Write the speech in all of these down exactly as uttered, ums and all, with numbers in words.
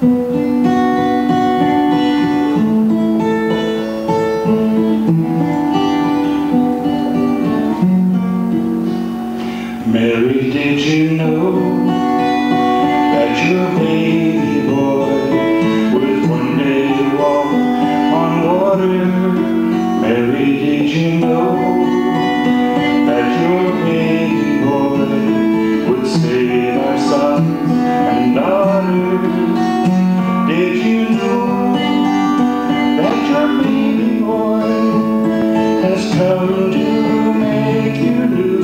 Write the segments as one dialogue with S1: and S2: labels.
S1: Mary, did you know that your baby boy would one day walk on water? Mary, did you know that your baby boy would save our sons and daughters? Did you know that your baby boy has come to make you new?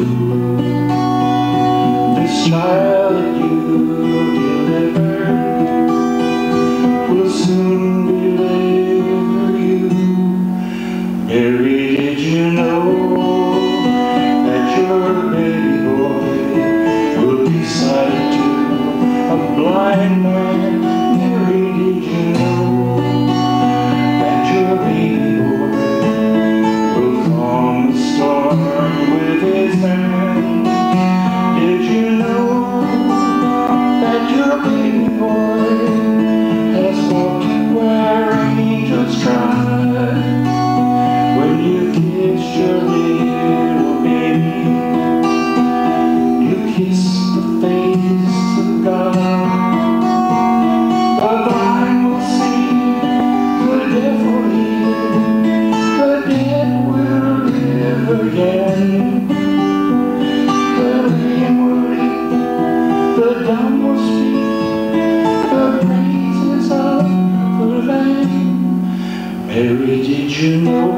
S1: This child that you delivered will soon deliver you. Mary, did you know that your baby boy will be sight to a blind man? Mary, did you know that your baby boy will calm the storm with his hand? Did you know that your baby boy has walked where angels trod? When you kissed your little baby, you kissed the face of God. The blind will see, the deaf will hear, the dead will live again. The dumb will speak the praises of the Lamb. Mary, did you know